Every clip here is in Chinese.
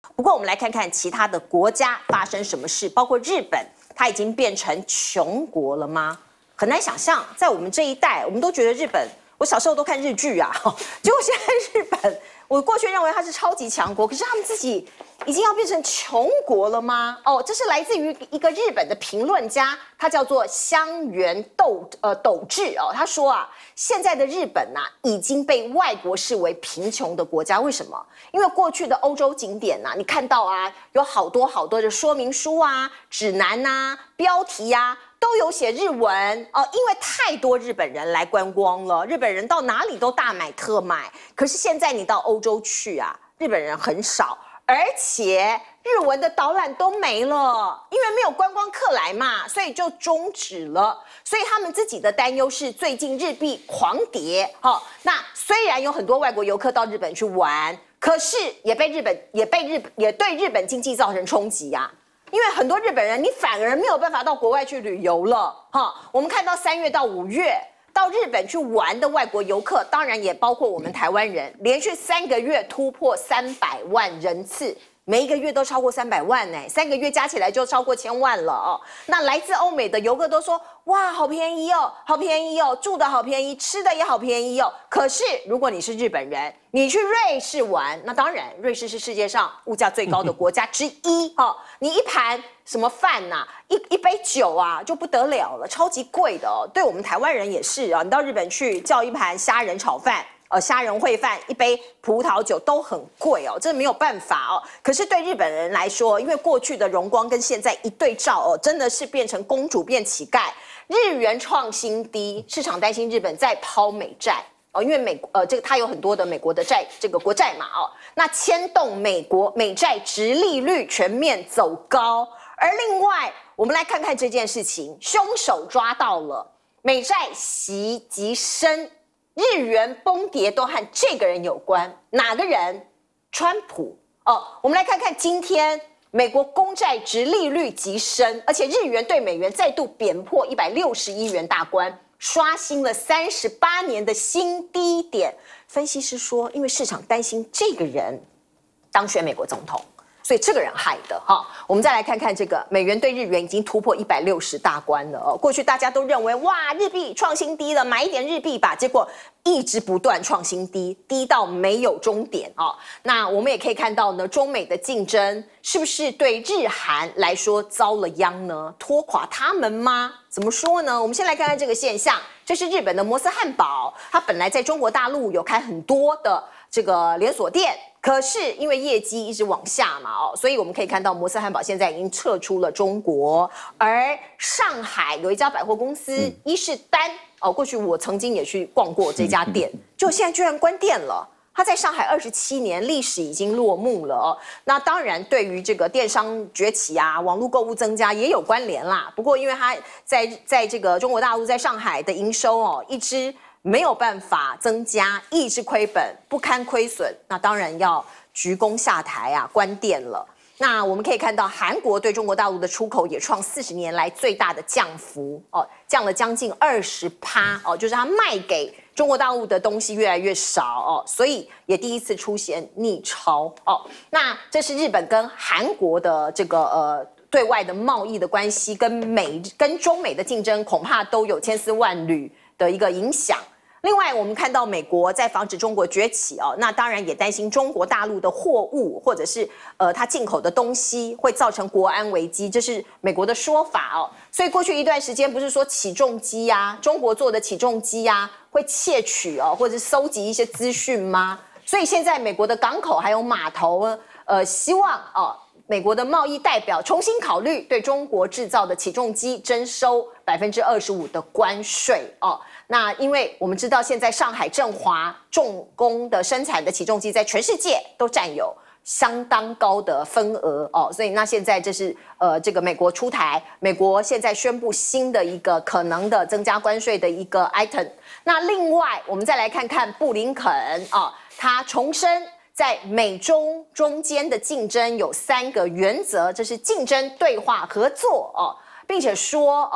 不过我们来看看其他的国家发生什么事，包括日本，它已经变成穷国了吗？很难想象，在我们这一代，我们都觉得日本，我小时候都看日剧啊，结果现在日本，我过去认为它是超级强国，可是他们自己已经要变成穷国了吗？哦，这是来自于一个日本的评论家，他叫做香原斗志哦，他说啊，现在的日本已经被外国视为贫穷的国家，为什么？因为过去的欧洲景点你看到有好多的说明书指南标题都有写日文哦，因为太多日本人来观光了，日本人到哪里都大买特买。可是现在你到欧洲去日本人很少，而且日文的导览都没了，因为没有观光客来嘛，所以就终止了。所以他们自己的担忧是，最近日币狂跌。那虽然有很多外国游客到日本去玩，可是也对日本经济造成冲击因为很多日本人，你反而没有办法到国外去旅游了。我们看到3月到5月到日本去玩的外国游客，当然也包括我们台湾人，连续3个月突破300万人次。每一个月都超过300万3个月加起来就超过1000万了哦。那来自欧美的游客都说，哇，好便宜哦，好便宜哦，住的好便宜，吃的也好便宜哦。可是如果你是日本人，你去瑞士玩，那当然瑞士是世界上物价最高的国家之一你一盘什么饭一杯酒就不得了了，超级贵的哦。对我们台湾人也是你到日本去叫一盘虾仁炒饭。虾仁烩饭一杯葡萄酒都很贵哦，这没有办法可是对日本人来说，因为过去的荣光跟现在一对照真的是变成公主变乞丐，日元创新低，市场担心日本再抛美债因为它有很多的美国的国债嘛那牵动美债殖利率全面走高。而另外，我们来看看这件事情，凶手抓到了，美债息极深。日元崩跌都和这个人有关，哪个人？川普我们来看看今天美国公债殖利率急升，而且日元对美元再度贬破160亿元大关，刷新了38年的新低点。分析师说，因为市场担心这个人当选美国总统，所以这个人害的我们再来看看这个美元对日元已经突破160大关了过去大家都认为哇，日币创新低了，买一点日币吧，结果一直不断创新低，低到没有终点那我们也可以看到呢，中美的竞争是不是对日韩来说遭了殃呢？拖垮他们吗？怎么说呢？我们先来看看这个现象，这是日本的摩斯汉堡，它本来在中国大陆有开很多的这个连锁店。可是因为业绩一直往下嘛所以我们可以看到摩斯汉堡现在已经撤出了中国，而上海有一家百货公司伊势丹过去我曾经也去逛过这家店，就现在居然关店了。它在上海27年历史已经落幕了那当然对于这个电商崛起网络购物增加也有关联啦。不过因为它在这个中国大陆在上海的营收一直没有办法增加，一直亏本，不堪亏损，那当然要鞠躬下台关店了。那我们可以看到，韩国对中国大陆的出口也创40年来最大的降幅降了将近20%就是它卖给中国大陆的东西越来越少所以也第一次出现逆超那这是日本跟韩国的这个对外的贸易的关系，跟中美的竞争恐怕都有千丝万缕的一个影响。另外，我们看到美国在防止中国崛起那当然也担心中国大陆的货物或者是它进口的东西会造成国安危机，这是美国的说法所以过去一段时间不是说起重机中国做的起重机会窃取或者是搜集一些资讯吗？所以现在美国的港口还有码头希望美国的贸易代表重新考虑对中国制造的起重机征收25%的关税那因为我们知道现在上海振华重工的生产的起重机在全世界都占有相当高的份额所以那现在这是这个美国出台，美国现在宣布新的一个可能的增加关税的一个 item。那另外我们再来看看布林肯他重申在美中中间的竞争有3个原则，这是竞争、对话、合作并且说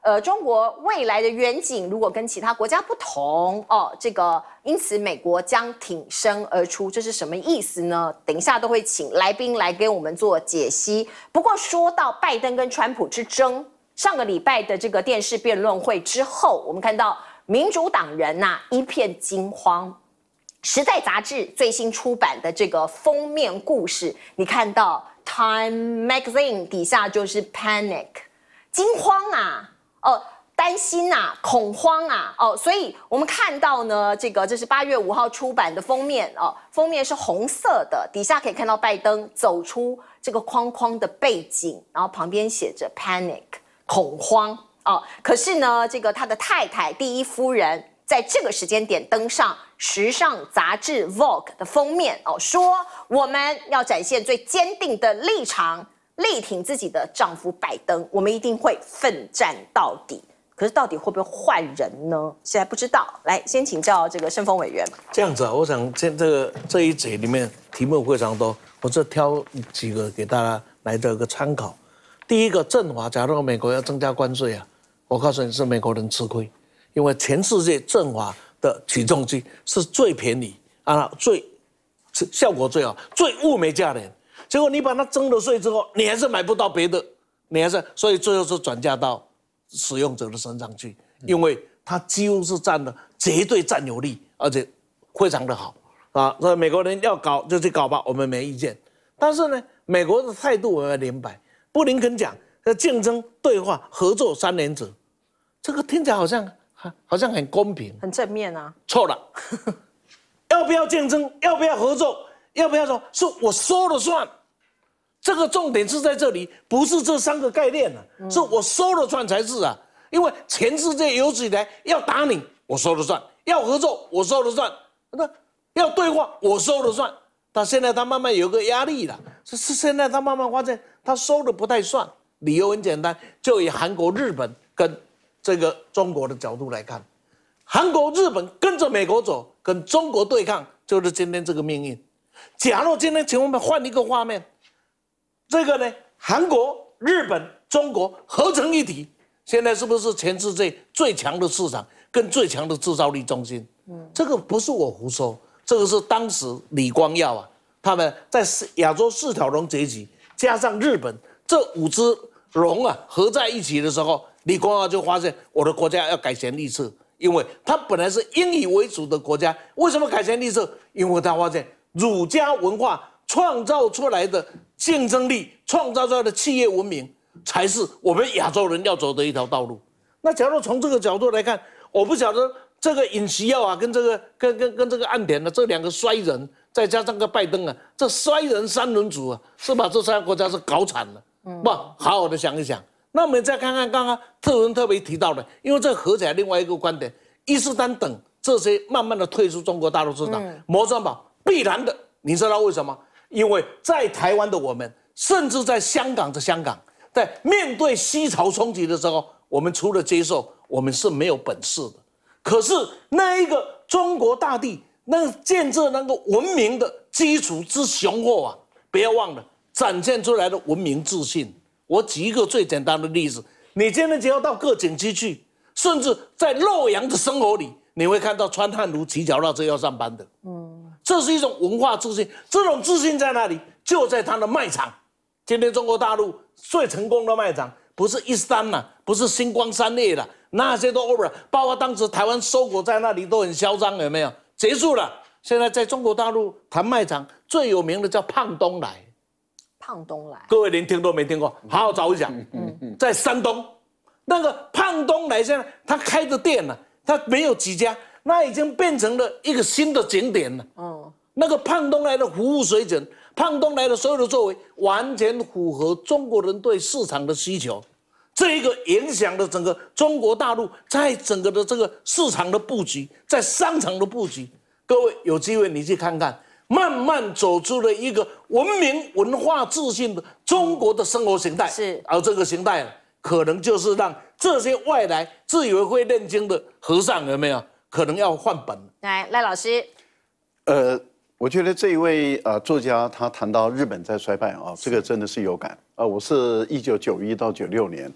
中国未来的远景如果跟其他国家不同哦，因此美国将挺身而出，这是什么意思呢？等一下都会请来宾来给我们做解析。不过说到拜登跟川普之争，上个礼拜的这个电视辩论会之后，我们看到民主党人一片惊慌。时代杂志最新出版的这个封面故事，你看到 Time Magazine 底下就是 Panic， 惊慌啊，担心啊，恐慌啊，所以我们看到呢，这是8月5号出版的封面封面是红色的，底下可以看到拜登走出这个框框的背景，然后旁边写着 Panic， 恐慌可是呢，他的太太第一夫人。在这个时间点登上时尚杂志 Vogue 的封面说我们要展现最坚定的立场，力挺自己的丈夫拜登，我们一定会奋战到底。可是到底会不会换人呢？现在不知道。来，先请教盛峰委员。 这样子我想这一节里面题目非常多，我就挑几个给大家来做一个参考。第一个，振华，假如美国要增加关税我告诉你是美国人吃亏。因为全世界振华的起重机是最便宜最效果最好、最物美价廉。结果你把它征了税之后，你还是买不到别的，所以最后是转嫁到使用者的身上去，因为它几乎是占了绝对占有率，而且非常的好所以美国人要搞就去搞吧，我们没意见。但是呢，美国的态度我们要明白，布林肯讲竞争、对话、合作3原则，这个听起来好像很公平， 很正面啊。 错了，要不要竞争？要不要合作？要不要说是我说了算？这个重点是在这里，不是这3个概念是我说了算才是因为全世界有史以来要打你，我说了算；要合作，我说了算；要对话，我说了算。但现在他慢慢有个压力了，是现在他慢慢发现他说的不太算。理由很简单，就以韩国、日本跟中国的角度来看，韩国、日本跟着美国走，跟中国对抗，就是今天这个命运。假如今天请我们换一个画面，韩国、日本、中国合成一体，现在是不是全世界最强的市场跟最强的制造力中心？这个不是我胡说，这个是当时李光耀他们在亚洲4条龙崛起，加上日本这5只龙合在一起的时候。李光耀就发现我的国家要改弦易辙，因为他本来是英语为主的国家，为什么改弦易辙？因为他发现儒家文化创造出来的竞争力、创造出来的企业文明，才是我们亚洲人要走的一条道路。那假如从这个角度来看，我不晓得这个尹锡耀跟这个岸田这2个衰人，再加上个拜登这衰人3轮组是把这3个国家是搞惨了。不，好好的想一想。那我们再看看刚刚特文特别提到的，因为这合起来另外一个观点，伊斯丹等这些慢慢的退出中国大陆市场，摩川宝必然的，你知道为什么？因为在台湾的我们，甚至在香港的香港，在面对西潮冲击的时候，我们除了接受，我们是没有本事的。可是那一个中国大地，那建设那个文明的基础之雄厚不要忘了展现出来的文明自信。我举一个最简单的例子，你今天只要到各景区去，甚至在洛阳的生活里，你会看到穿汉服骑脚踏车要上班的。这是一种文化自信，这种自信在哪里？就在它的卖场。今天中国大陆最成功的卖场，不是一三不是星光三月那些都 over， 包括当时台湾收果在那里都很嚣张，有没有？结束了。现在在中国大陆谈卖场最有名的叫胖东来。 胖东来， 各位连听都没听过，好好找一下。在山东，那个胖东来现在他开的店他没有几家，那已经变成了一个新的景点了。那个胖东来的服务水准，胖东来的所有的作为，完全符合中国人对市场的需求。这一个影响了整个中国大陆在整个的这个市场的布局，在商场的布局。各位有机会你去看看。慢慢走出了一个文明文化自信的中国的生活形态，而这个形态可能就是让这些外来自以为会念经的和尚有没有可能要换本？ 来，赖老师， 我觉得这一位作家他谈到日本在衰败这个真的是有感我是1991到96年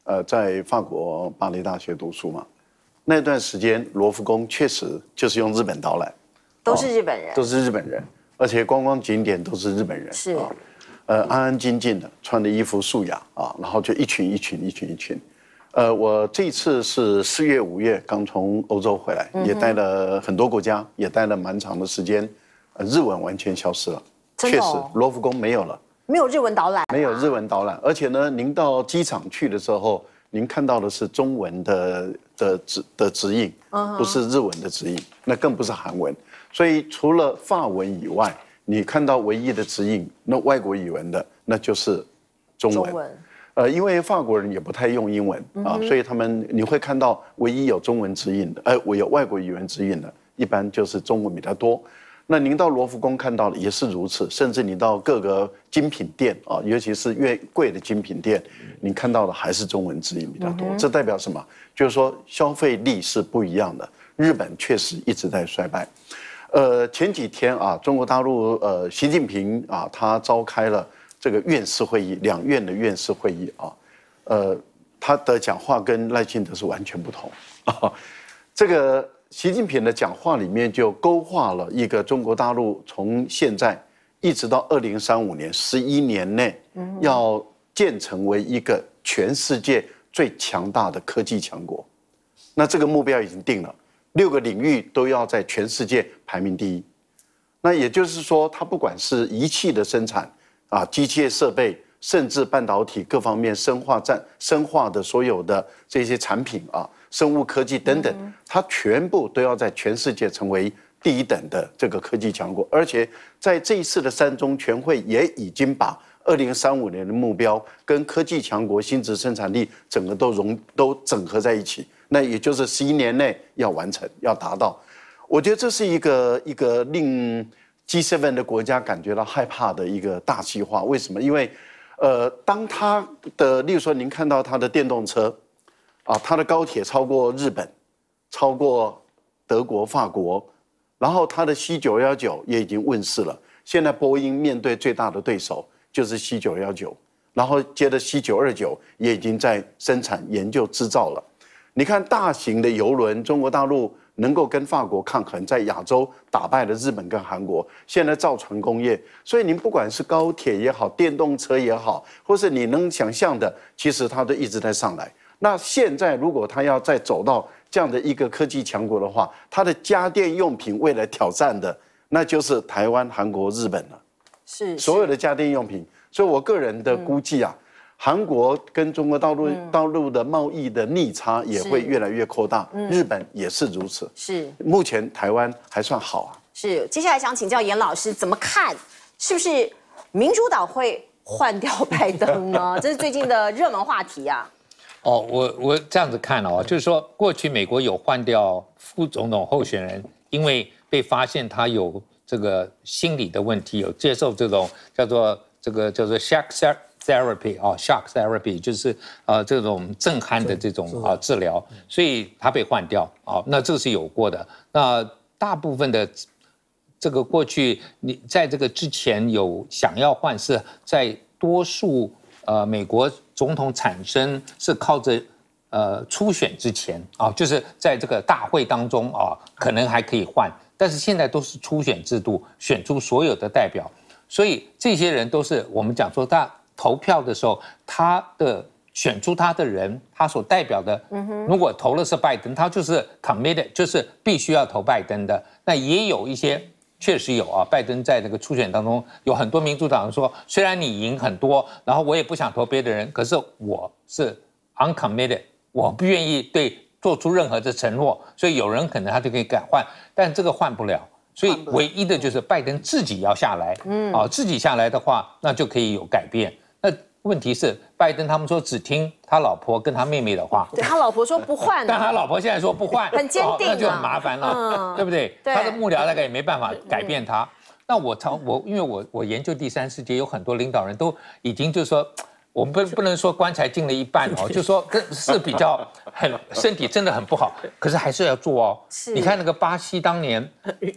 在法国巴黎大学读书嘛，那段时间罗浮宫确实就是用日本导览， 都是日本人， 都是日本人，而且观光景点都是日本人， 是， 安安静静的，穿的衣服素雅啊，然后就一群一群一群一群。我这一次是4月5月刚从欧洲回来，也待了很多国家，也待了蛮长的时间，日文完全消失了，确实罗浮宫没有了， 没有日文导览， 没有日文导览，而且呢，您到机场去的时候，您看到的是中文的指引，不是日文的指引，那更不是韩文，所以除了法文以外，你看到唯一的指引，那外国语文的那就是中文。因为法国人也不太用英文啊，所以你会看到唯一有中文指引的，我有外国语文指引的，一般就是中文比较多。那您到罗浮宫看到的也是如此，甚至你到各个精品店啊，尤其是越贵的精品店，您看到的还是中文指引比较多。这代表什么？就是说消费力是不一样的。日本确实一直在衰败。前几天啊，中国大陆习近平啊，他召开了这个院士会议，2院的院士会议啊，他的讲话跟赖清德是完全不同啊。这个习近平的讲话里面就勾画了一个中国大陆从现在一直到2035年11年内，要建成为一个全世界最强大的科技强国。那这个目标已经定了，6个领域都要在全世界排名第一。那也就是说，它不管是仪器的生产啊，机械设备，甚至半导体各方面生化的所有的这些产品啊，生物科技等等，它全部都要在全世界成为第一等的这个科技强国。而且在这一次的3中全会也已经把2035年的目标跟科技强国新质生产力整个都整合在一起，那也就是11年内要完成，要达到。我觉得这是一个令G7 的国家感觉到害怕的一个大计划。为什么？因为当它的，例如说您看到它的电动车啊，它的高铁超过日本，超过德国、法国，然后它的 C919也已经问世了。现在波音面对最大的对手就是 C919，然后接着 C929也已经在生产、研究、制造了。你看大型的邮轮，中国大陆能够跟法国抗衡，在亚洲打败了日本跟韩国，现在造船工业，所以您不管是高铁也好，电动车也好，或是你能想象的，其实它都一直在上来。那现在如果它要再走到这样的一个科技强国的话，它的家电用品未来挑战的，那就是台湾、韩国、日本了。是所有的家电用品。所以我个人的估计啊，韩国跟中国大陆的贸易的逆差也会越来越扩大，日本也是如此。是，目前台湾还算好啊。是，接下来想请教严老师怎么看，是不是民主党会换掉拜登呢？这是最近的热门话题啊。 哦，我这样子看哦，就是说过去美国有换掉副总统候选人，因为被发现他有这个心理的问题，有接受这种叫做 shock therapy 啊 ，shock therapy 就是这种震撼的这种治疗，所以他被换掉啊，那这个是有过的。那大部分的这个过去你在这个之前有想要换，是在多数美国总统产生是靠着初选之前啊，就是在这个大会当中啊，可能还可以换，但是现在都是初选制度，选出所有的代表，所以这些人都是我们讲说他投票的时候，他的选出他的人，他所代表的，如果投的是拜登，他就是 committed， 就是必须要投拜登的。那也有一些确实有啊，拜登在那个初选当中，有很多民主党人说，虽然你赢很多，然后我也不想投别的人，可是我是 uncommitted， 我不愿意做出任何的承诺，所以有人可能他就可以改换，但这个换不了。所以唯一的就是拜登自己要下来，自己下来的话，那就可以有改变。那问题是，拜登他们说只听他老婆跟他妹妹的话， 对他老婆说不换， 但他老婆现在说不换， 很坚定， 那就很麻烦了，对不对？他的幕僚大概也没办法改变他。那因为我研究第三世界，有很多领导人都已经就是说，我们不能说棺材进了一半哦，就说是比较身体真的很不好，可是还是要做哦。你看那个巴西当年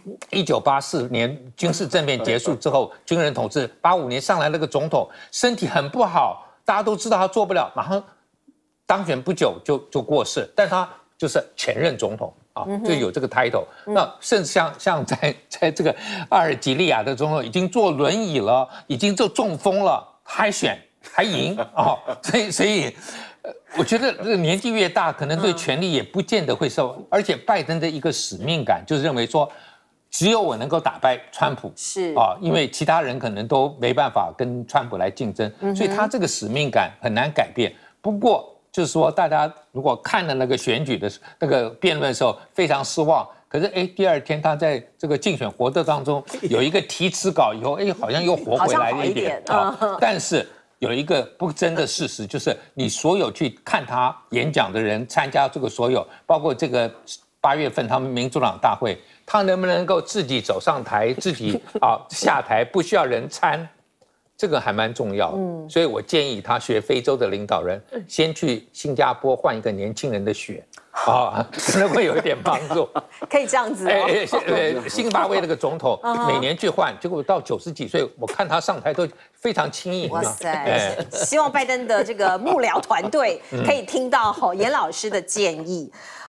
1984年军事政变结束之后，军人统治，85年上来那个总统身体很不好，大家都知道他做不了，马上当选不久就过世，但他就是前任总统啊，就有这个 title。那甚至像在这个阿尔及利亚的总统已经坐轮椅了，已经就中风了，还选还赢啊，所以。我觉得这个年纪越大，可能对权力也不见得会受，而且拜登的一个使命感就是认为说，只有我能够打败川普， 是啊，因为其他人可能都没办法跟川普来竞争，所以他这个使命感很难改变。不过就是说，大家如果看了那个选举的那个辩论的时候，非常失望。可是第二天他在这个竞选活动当中有一个提词稿以后，好像又活回来了一点啊，但是。有一个不争的事实，就是你所有去看他演讲的人，参加这个所有，包括这个8月份他们民主党大会，他能不能够自己走上台，自己下台，不需要人参，这个还蛮重要的。所以我建议他学非洲的领导人，先去新加坡换一个年轻人的血。可能会有一点帮助， 可以这样子辛巴威那个总统每年去换，结果到90几岁，我看他上台都非常轻盈。 哇塞！希望拜登的这个幕僚团队可以听到严老师的建议。